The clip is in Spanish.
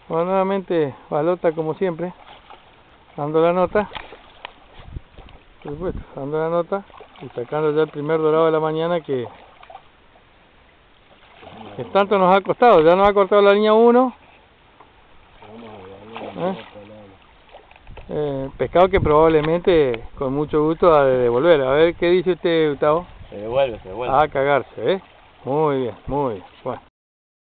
Bueno, nuevamente balota como siempre, dando la nota, por supuesto, dando la nota y sacando ya el primer dorado de la mañana que tanto nos ha costado. Ya nos ha cortado la línea 1. Pescado que probablemente con mucho gusto ha de devolver. A ver, ¿qué dice usted, Gustavo? Se devuelve. A cagarse, ¿eh? Muy bien, muy bien. Bueno.